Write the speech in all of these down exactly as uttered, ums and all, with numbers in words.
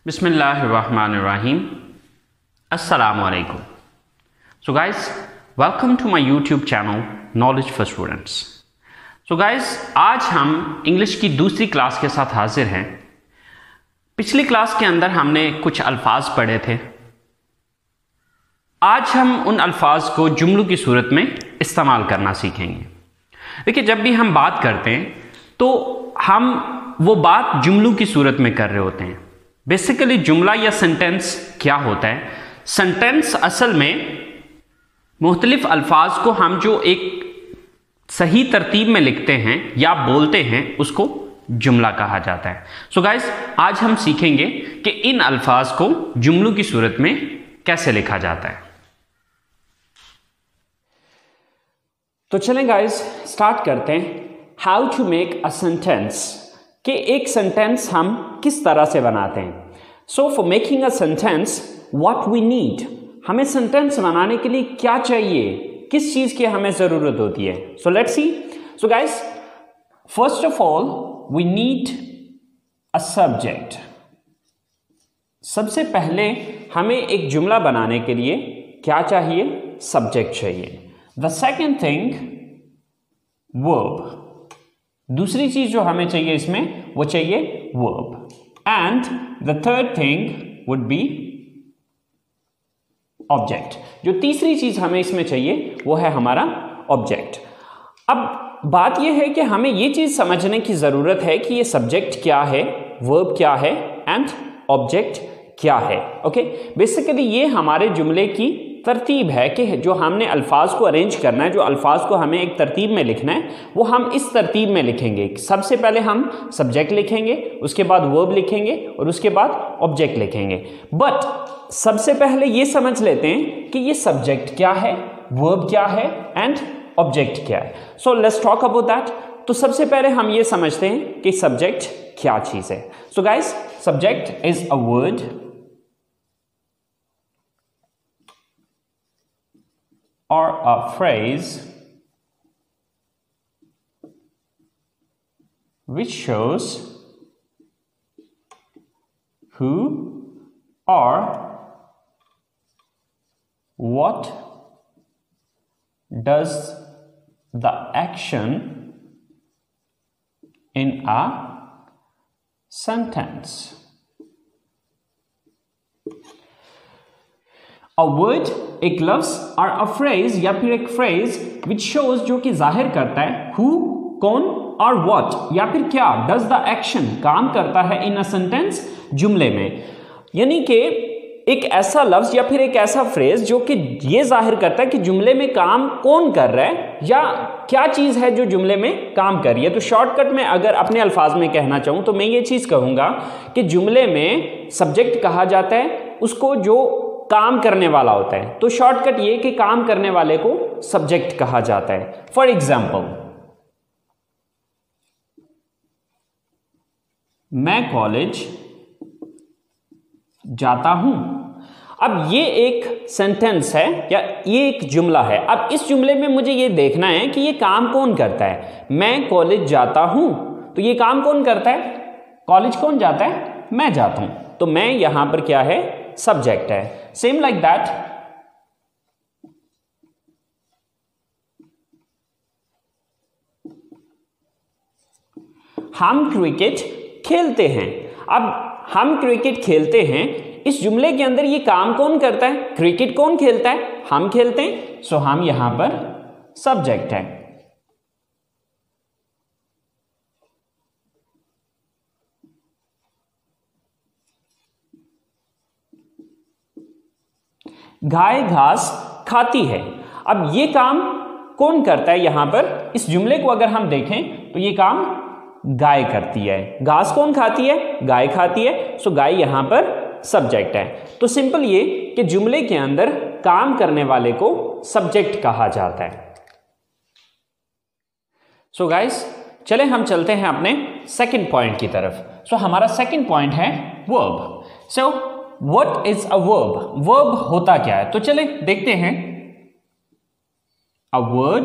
Bismillahirrahmanirrahim. Assalamu alaikum. So guys, welcome to my YouTube channel Knowledge for Students. So guys, आज हम English की दूसरी class के साथ हाजिर हैं. पिछली क्लास के अंदर हमने कुछ अल्फाज पढ़े थे. आज हम उन अल्फाज को जुमलों की सूरत में इस्तेमाल करना सीखेंगे. देखिए, जब भी हम बात करते हैं तो हम वो बात जुमलों की सूरत में कर रहे होते हैं. बेसिकली जुमला या सेंटेंस क्या होता है? सेंटेंस असल में मुख्तलिफ अल्फाज को हम जो एक सही तरतीब में लिखते हैं या बोलते हैं उसको जुमला कहा जाता है. सो गाइस, आज हम सीखेंगे कि इन अल्फाज को जुमलों की सूरत में कैसे लिखा जाता है. तो चलें गाइस, स्टार्ट करते हैं. How to make a sentence, कि एक सेंटेंस हम किस तरह से बनाते हैं. So for making a sentence what we need, हमें सेंटेंस बनाने के लिए क्या चाहिए, किस चीज की हमें जरूरत होती है. So let's see. So guys, first of all we need a subject. सबसे पहले हमें एक जुमला बनाने के लिए क्या चाहिए? सब्जेक्ट चाहिए. The second thing verb. दूसरी चीज जो हमें चाहिए इसमें वो चाहिए verb. And the third thing would be object. जो तीसरी चीज हमें इसमें चाहिए वो है हमारा ऑब्जेक्ट. अब बात यह है कि हमें ये चीज समझने की जरूरत है कि ये सब्जेक्ट क्या है, वर्ब क्या है एंड ऑब्जेक्ट क्या है. ओके, बेसिकली ये हमारे जुमले की तरतीब है कि जो हमने अल्फाज को अरेंज करना है, जो अल्फाज को हमें एक तरतीब में लिखना है वो हम इस तरतीब में लिखेंगे. सबसे पहले हम सब्जेक्ट लिखेंगे, उसके बाद वर्ब लिखेंगे और उसके बाद ऑब्जेक्ट लिखेंगे. बट सबसे पहले ये समझ लेते हैं कि ये सब्जेक्ट क्या है, वर्ब क्या है एंड ऑब्जेक्ट क्या है. So let's talk about that. तो सबसे पहले हम ये समझते हैं कि सब्जेक्ट क्या चीज है. So guys, subject is a word or a phrase which shows who or what does the action in a sentence. A word, एक लफ्ज और अ फ्रेज या फिर एक फ्रेज विच शोज, जो कि जाहिर करता है हु, कौन, और व्हाट या फिर क्या, डज द एक्शन, काम करता है इन अ सेंटेंस, जुमले में. यानी कि एक ऐसा लफ्ज या फिर एक ऐसा फ्रेज जो कि ये जाहिर करता है कि जुमले में काम कौन कर रहा है या क्या चीज है जो जुमले में काम कर रही है. तो शॉर्टकट में अगर अपने अल्फाज में कहना चाहूं तो मैं ये चीज कहूंगा कि जुमले में सब्जेक्ट कहा जाता है उसको जो काम करने वाला होता है. तो शॉर्टकट ये कि काम करने वाले को सब्जेक्ट कहा जाता है. फॉर एग्जाम्पल, मैं कॉलेज जाता हूं. अब ये एक सेंटेंस है या ये एक जुमला है. अब इस जुमले में मुझे ये देखना है कि ये काम कौन करता है. मैं कॉलेज जाता हूं, तो ये काम कौन करता है? कॉलेज कौन जाता है? मैं जाता हूं. तो मैं यहां पर क्या है? सब्जेक्ट है. सेम लाइक दैट, हम क्रिकेट खेलते हैं. अब हम क्रिकेट खेलते हैं, इस जुमले के अंदर ये काम कौन करता है? क्रिकेट कौन खेलता है? हम खेलते हैं. सो हम यहां पर सब्जेक्ट है. गाय घास खाती है. अब ये काम कौन करता है? यहां पर इस जुमले को अगर हम देखें तो ये काम गाय करती है. घास कौन खाती है? गाय खाती है. सो गाय यहां पर सब्जेक्ट है. तो सिंपल ये कि जुमले के अंदर काम करने वाले को सब्जेक्ट कहा जाता है. सो गाइस, चले हम चलते हैं अपने सेकंड पॉइंट की तरफ. सो so, हमारा सेकंड पॉइंट है verb. So What is a verb? Verb होता क्या है? तो चले देखते हैं. A word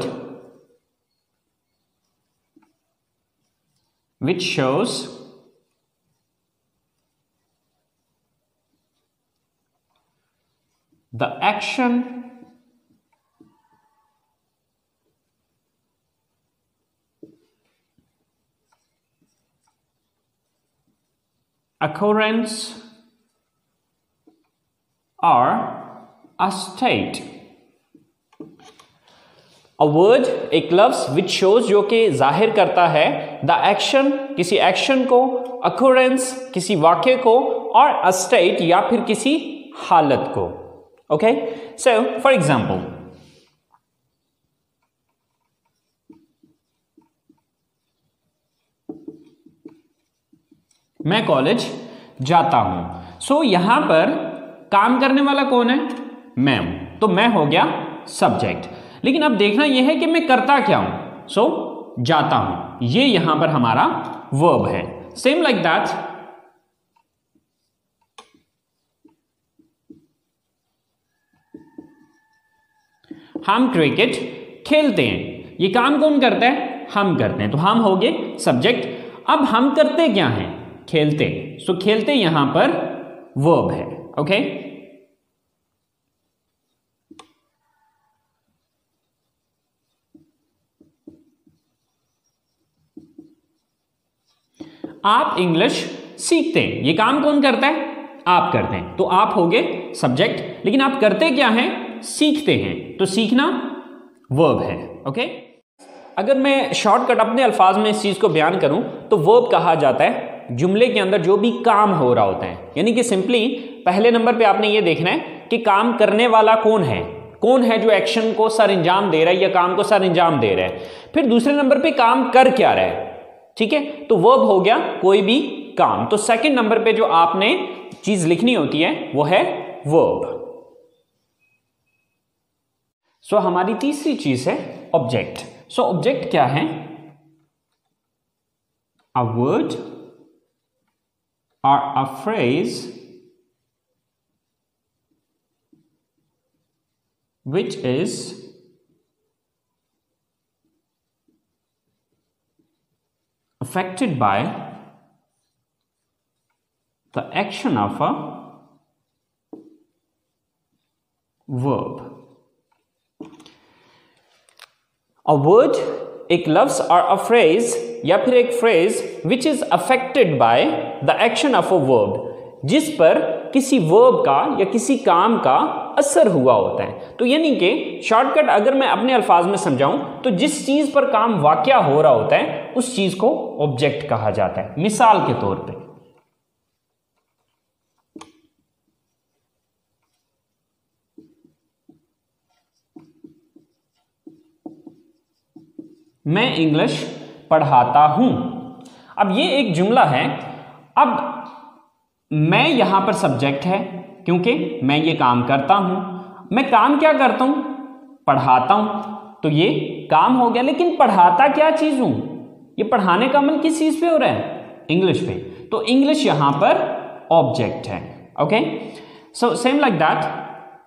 which shows the action occurrence or a state. A word, एक लफ्ज which shows, जो कि जाहिर करता है the action, किसी एक्शन को, occurrence, किसी वाक्य को, और a state, या फिर किसी हालत को. Okay, so for example, मैं कॉलेज जाता हूं. सो so, यहां पर काम करने वाला कौन है? मैं हूं. तो मैं हो गया सब्जेक्ट. लेकिन अब देखना यह है कि मैं करता क्या हूं. सो so, जाता हूं, ये यहां पर हमारा वर्ब है. सेम लाइक दैट, हम क्रिकेट खेलते हैं. ये काम कौन करता है? हम करते हैं. तो हम हो गए सब्जेक्ट. अब हम करते क्या हैं? खेलते. सो so, खेलते यहां पर वर्ब है. ओके, आप इंग्लिश सीखते हैं. ये काम कौन करता है? आप करते हैं. तो आप हो गए सब्जेक्ट. लेकिन आप करते क्या हैं? सीखते हैं. तो सीखना वर्ब है. ओके, अगर मैं शॉर्टकट अपने अल्फाज में इस चीज को बयान करूं तो वर्ब कहा जाता है जुमले के अंदर जो भी काम हो रहा होता है. यानी कि सिंपली पहले नंबर पे आपने ये देखना है कि काम करने वाला कौन है, कौन है जो एक्शन को सर अंजाम दे रहा है या काम को सर अंजाम दे रहा है. फिर दूसरे नंबर पे काम कर क्या रहा है. ठीक है, तो वर्ब हो गया कोई भी काम. तो सेकंड नंबर पे जो आपने चीज लिखनी होती है वो है वर्ब. सो so, हमारी तीसरी चीज है ऑब्जेक्ट. सो so, ऑब्जेक्ट क्या है? A word or a phrase which is affected by the action of a verb. A word, एक लफ्ज, और अ फ्रेज, या फिर एक phrase which is affected by the action of a verb, जिस पर किसी वर्ब का या किसी काम का असर हुआ होता है. तो यानी कि शॉर्टकट अगर मैं अपने अल्फाज में समझाऊं तो जिस चीज पर काम वाकया हो रहा होता है उस चीज को ऑब्जेक्ट कहा जाता है. मिसाल के तौर पे मैं इंग्लिश पढ़ाता हूं. अब ये एक जुमला है. अब मैं यहां पर सब्जेक्ट है क्योंकि मैं ये काम करता हूं. मैं काम क्या करता हूं? पढ़ाता हूं. तो ये काम हो गया. लेकिन पढ़ाता क्या चीज हूं? ये पढ़ाने का अमल किस चीज पे हो रहा है? इंग्लिश पे. तो इंग्लिश यहां पर ऑब्जेक्ट है. Okay, so same like that,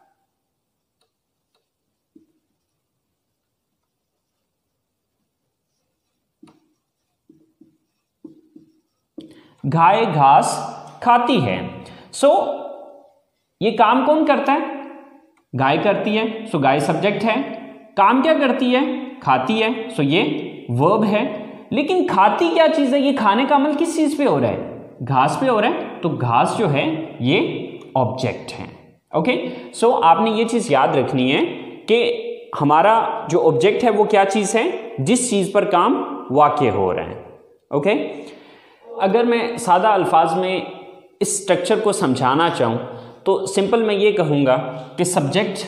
गाय घास खाती है. सो so, ये काम कौन करता है? गाय करती है. सो so, गाय सब्जेक्ट है. काम क्या करती है? खाती है. सो so, ये वर्ब है. लेकिन खाती क्या चीज है? ये खाने का अमल किस चीज पे हो रहा है? घास पे हो रहा है. तो घास जो है ये ऑब्जेक्ट है. ओके, सो आपने ये चीज याद रखनी है कि हमारा जो ऑब्जेक्ट है वो क्या चीज है? जिस चीज पर काम वाक़ई हो रहा है. Okay okay? अगर मैं सादा अल्फाज में इस स्ट्रक्चर को समझाना चाहूं तो सिंपल मैं ये कहूंगा कि सब्जेक्ट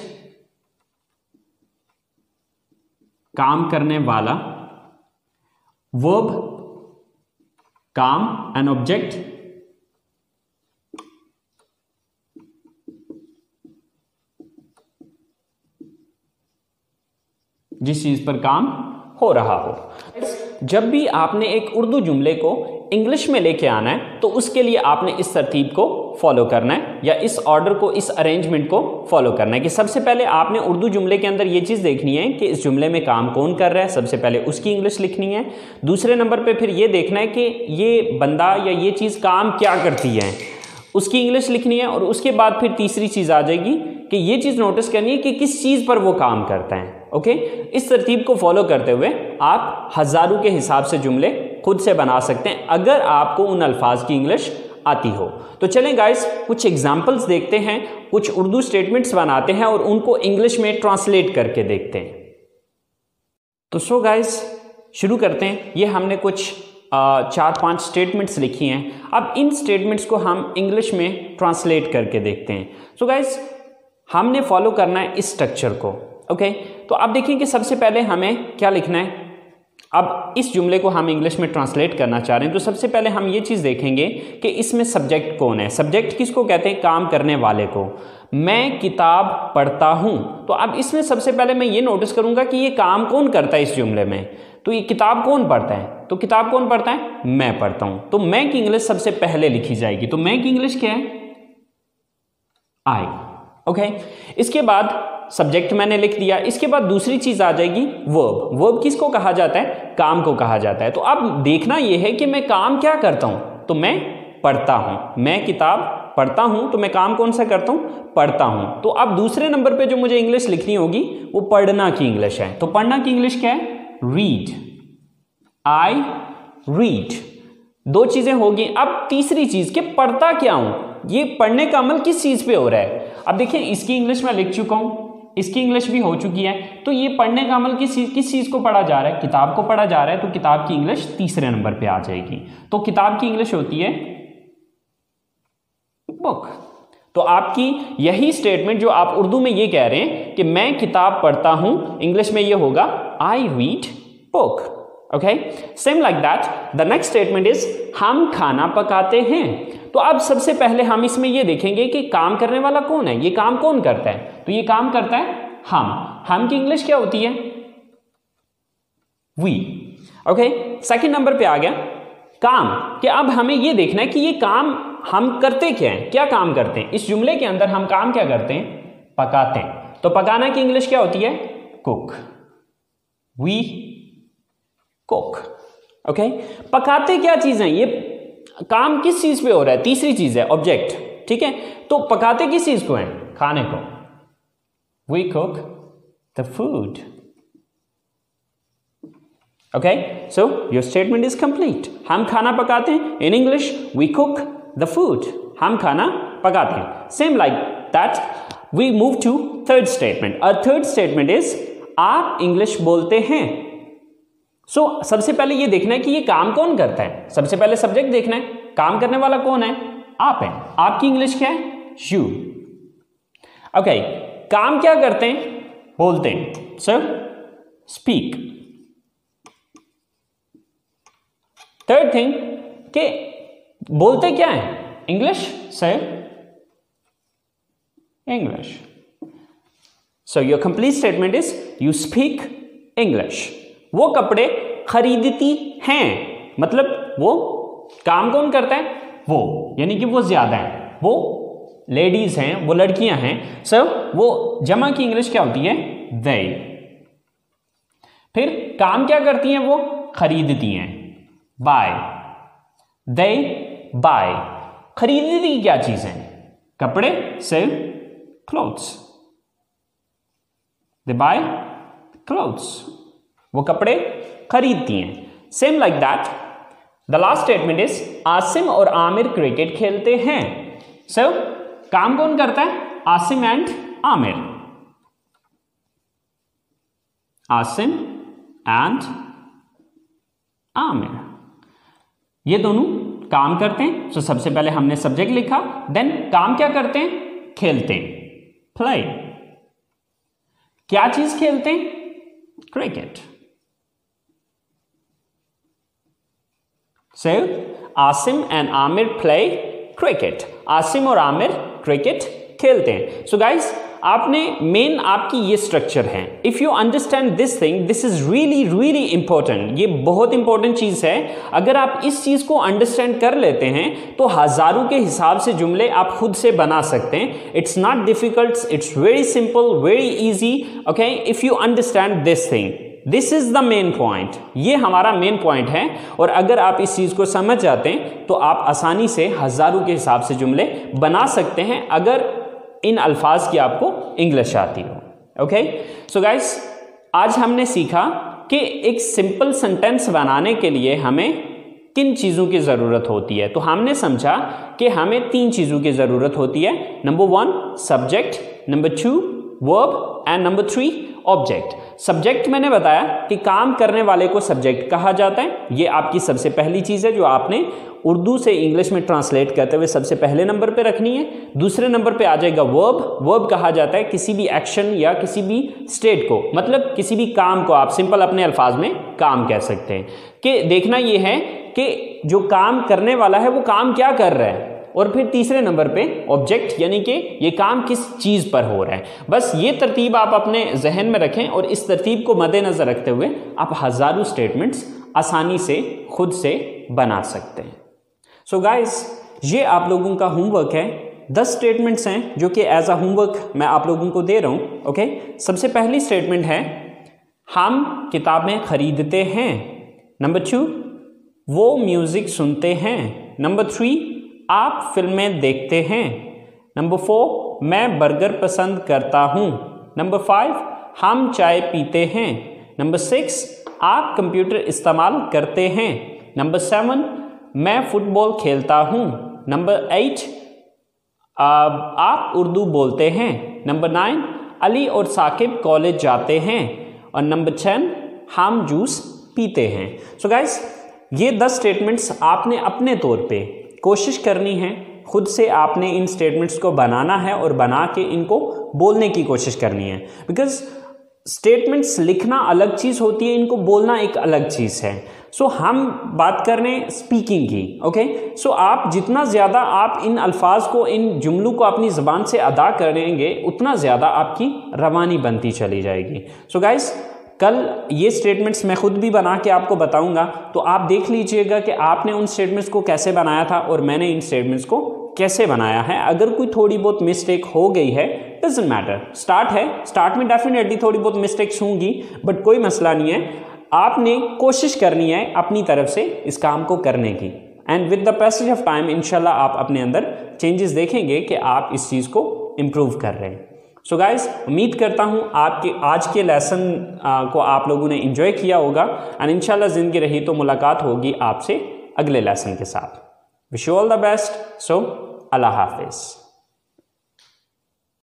काम करने वाला, वर्ब काम, एन ऑब्जेक्ट जिस चीज पर काम हो रहा हो. जब भी आपने एक उर्दू जुमले को इंग्लिश में लेके आना है तो उसके लिए आपने इस तरतीब को फॉलो करना है, या इस ऑर्डर को, इस अरेंजमेंट को फॉलो करना है कि सबसे पहले आपने उर्दू जुमले के अंदर ये चीज़ देखनी है कि इस जुमले में काम कौन कर रहा है. सबसे पहले उसकी इंग्लिश लिखनी है. दूसरे नंबर पे फिर ये देखना है कि ये बंदा या ये चीज़ काम क्या करती है, उसकी इंग्लिश लिखनी है. और उसके बाद फिर तीसरी चीज़ आ जाएगी कि ये चीज नोटिस करनी है कि किस चीज पर वो काम करता है। ओके, इस तरतीब को फॉलो करते हुए आप हजारों के हिसाब से जुमले खुद से बना सकते हैं अगर आपको उन अल्फाज की इंग्लिश आती हो। तो चलें गाइस, कुछ एग्जाम्पल्स देखते हैं, कुछ उर्दू स्टेटमेंट्स बनाते हैं और उनको इंग्लिश में ट्रांसलेट करके देखते हैं। तो सो गाइस शुरू करते हैं। ये हमने कुछ आ, चार पांच स्टेटमेंट्स लिखी हैं। अब इन स्टेटमेंट्स को हम इंग्लिश में ट्रांसलेट करके देखते हैं। सो गाइस हमने फॉलो करना है इस स्ट्रक्चर को। ओके, तो अब देखें कि सबसे पहले हमें क्या लिखना है। अब इस जुमले को हम इंग्लिश में ट्रांसलेट करना चाह रहे हैं, तो सबसे पहले हम ये चीज़ देखेंगे कि इसमें सब्जेक्ट कौन है। सब्जेक्ट किसको कहते हैं? काम करने वाले को। मैं किताब पढ़ता हूँ, तो अब इसमें सबसे पहले मैं ये नोटिस करूँगा कि ये काम कौन करता है इस जुमले में। तो ये किताब कौन पढ़ता है? तो किताब कौन पढ़ता है? मैं पढ़ता हूँ। तो मैं की इंग्लिश सबसे पहले लिखी जाएगी। तो मैं की इंग्लिश क्या है? आई। ओके, इसके बाद सब्जेक्ट मैंने लिख दिया। इसके बाद दूसरी चीज आ जाएगी वर्ब। वर्ब किसको कहा जाता है? काम को कहा जाता है। तो अब देखना यह है कि मैं काम क्या करता हूं। तो मैं पढ़ता हूं। मैं किताब पढ़ता हूं, तो मैं काम कौन सा करता हूं? पढ़ता हूं। तो अब दूसरे नंबर पे जो मुझे इंग्लिश लिखनी होगी वो पढ़ना की इंग्लिश है। तो पढ़ना की इंग्लिश क्या है? रीड। I read. दो चीजें होगी। अब तीसरी चीज के पढ़ता क्या हूं, ये पढ़ने का अमल किस चीज पे हो रहा है। अब देखिए इसकी इंग्लिश में लिख चुका हूं, इसकी इंग्लिश भी हो चुकी है। तो ये पढ़ने का अमल किस किस चीज को पढ़ा जा रहा है? किताब को पढ़ा जा रहा है। तो किताब की इंग्लिश तीसरे नंबर पे आ जाएगी। तो किताब की इंग्लिश होती है बुक। तो आपकी यही स्टेटमेंट जो आप उर्दू में ये कह रहे हैं कि मैं किताब पढ़ता हूं, इंग्लिश में ये होगा I read book. Okay, same like that the next statement is हम खाना पकाते हैं। तो अब सबसे पहले हम इसमें ये देखेंगे कि काम करने वाला कौन है, ये काम कौन करता है। तो ये काम करता है हम। हम की इंग्लिश क्या होती है? वी। ओके, सेकंड नंबर पे आ गया काम। कि अब हमें ये देखना है कि ये काम हम करते क्या हैं, क्या काम करते हैं। इस जुमले के अंदर हम काम क्या करते हैं? पकाते हैं। तो पकाना की इंग्लिश क्या होती है? कुक। We cook. ओके, पकाते क्या चीज है? ये काम किस चीज पे हो रहा है? तीसरी चीज है ऑब्जेक्ट। ठीक है, तो पकाते किस चीज को है? खाने को। We cook the food. Okay, so your statement is complete. हम खाना पकाते हैं। In English we cook the food. हम खाना पकाते हैं। Same like that we move to third statement. A third statement is आप इंग्लिश बोलते हैं। सो so, सबसे पहले ये देखना है कि ये काम कौन करता है। सबसे पहले सब्जेक्ट देखना है, काम करने वाला कौन है? आप है। आपकी इंग्लिश क्या है? यू। ओके, काम क्या करते हैं? बोलते हैं। Sir speak. थर्ड थिंग कि बोलते क्या है? English. Sir English. So your complete statement is you speak English. वो कपड़े खरीदती हैं, मतलब वो काम कौन करता है? वो, यानी कि वो ज्यादा है, वो लेडीज हैं, वो लड़कियां हैं। सो वो जमा की इंग्लिश क्या होती है? दे। फिर काम क्या करती हैं? वो खरीदती हैं। बाय। They buy. खरीदती क्या चीज है? कपड़े। से क्लोथ्स। दे बाय क्लोथ्स। वो कपड़े खरीदती हैं। Same like that the last statement is Asim और आमिर क्रिकेट खेलते हैं। सो so, काम कौन करता है? आसिम एंड आमिर। आसिम एंड आमिर, ये दोनों काम करते हैं। सो so, सबसे पहले हमने सब्जेक्ट लिखा, देन काम क्या करते हैं? खेलते हैं। प्ले। क्या चीज खेलते हैं? Cricket. So, Asim and Aamir play cricket. Asim और आमिर क्रिकेट खेलते हैं। सो गाइस, आपने मेन आपकी ये स्ट्रक्चर है। If you understand this thing, this is really really important. ये बहुत इंपॉर्टेंट चीज है। अगर आप इस चीज को अंडरस्टैंड कर लेते हैं तो हजारों के हिसाब से जुमले आप खुद से बना सकते हैं। It's not difficult, it's very simple, very easy. Okay, if you understand this thing, this is the main point. ये हमारा मेन पॉइंट है। और अगर आप इस चीज को समझ जाते हैं तो आप आसानी से हजारों के हिसाब से जुमले बना सकते हैं। अगर इन अल्फाज की आपको इंग्लिश आती हो। ओके, सो गाइस आज हमने सीखा कि एक सिंपल सेंटेंस बनाने के लिए हमें किन चीज़ों की ज़रूरत होती है। तो हमने समझा कि हमें तीन चीज़ों की ज़रूरत होती है। Number one subject, number two verb and number three object. Subject मैंने बताया कि काम करने वाले को सब्जेक्ट कहा जाता है। ये आपकी सबसे पहली चीज़ है जो आपने उर्दू से इंग्लिश में ट्रांसलेट करते हुए सबसे पहले नंबर पे रखनी है। दूसरे नंबर पे आ जाएगा वर्ब। वर्ब कहा जाता है किसी भी एक्शन या किसी भी स्टेट को, मतलब किसी भी काम को आप सिंपल अपने अल्फाज में काम कह सकते हैं। कि देखना ये है कि जो काम करने वाला है वो काम क्या कर रहा है, और फिर तीसरे नंबर पे ऑब्जेक्ट यानी कि ये काम किस चीज़ पर हो रहा है। बस ये तरतीब आप अपने जहन में रखें और इस तरतीब को मद्देनज़र रखते हुए आप हज़ारों स्टेटमेंट्स आसानी से खुद से बना सकते हैं। सो so गाइस, ये आप लोगों का होमवर्क है। दस स्टेटमेंट्स हैं जो कि एज अ होमवर्क मैं आप लोगों को दे रहा हूँ। ओके, सबसे पहली स्टेटमेंट है हम किताबें खरीदते हैं। नंबर टू वो म्यूज़िक सुनते हैं। नंबर थ्री आप फिल्में देखते हैं। नंबर फोर मैं बर्गर पसंद करता हूँ। नंबर फाइव हम चाय पीते हैं। नंबर सिक्स आप कंप्यूटर इस्तेमाल करते हैं। नंबर सेवन मैं फुटबॉल खेलता हूँ। नंबर एट आप उर्दू बोलते हैं। नंबर नाइन अली और साकिब कॉलेज जाते हैं। और नंबर टेन हम जूस पीते हैं। सो गाइस, ये दस स्टेटमेंट्स आपने अपने तौर पे कोशिश करनी है, खुद से आपने इन स्टेटमेंट्स को बनाना है और बना के इनको बोलने की कोशिश करनी है। बिकॉज स्टेटमेंट्स लिखना अलग चीज़ होती है, इनको बोलना एक अलग चीज़ है। सो so, हम बात कर रहे हैं स्पीकिंग की। ओके, सो आप जितना ज़्यादा आप इन अल्फाज को, इन जुमलों को अपनी ज़बान से अदा करेंगे उतना ज़्यादा आपकी रवानी बनती चली जाएगी। सो so गाइस, कल ये स्टेटमेंट्स मैं खुद भी बना के आपको बताऊंगा, तो आप देख लीजिएगा कि आपने उन स्टेटमेंट्स को कैसे बनाया था और मैंने इन स्टेटमेंट्स को कैसे बनाया है। अगर कोई थोड़ी बहुत मिस्टेक हो गई है, डजंट मैटर, स्टार्ट है, स्टार्ट में डेफिनेटली थोड़ी बहुत मिस्टेक्स होंगी, बट कोई मसला नहीं है। आपने कोशिश करनी है अपनी तरफ से इस काम को करने की, and with the passage of time इंशाल्लाह आप अपने अंदर चेंजेस देखेंगे कि आप इस चीज़ को इम्प्रूव कर रहे हैं। सो गाइस, उम्मीद करता हूँ आपके आज के लेसन को आप लोगों ने एंजॉय किया होगा, एंड इंशाल्लाह ज़िंदगी रही तो मुलाकात होगी आपसे अगले लेसन के साथ। Wish you all the best. So अल्लाह हाफिज़।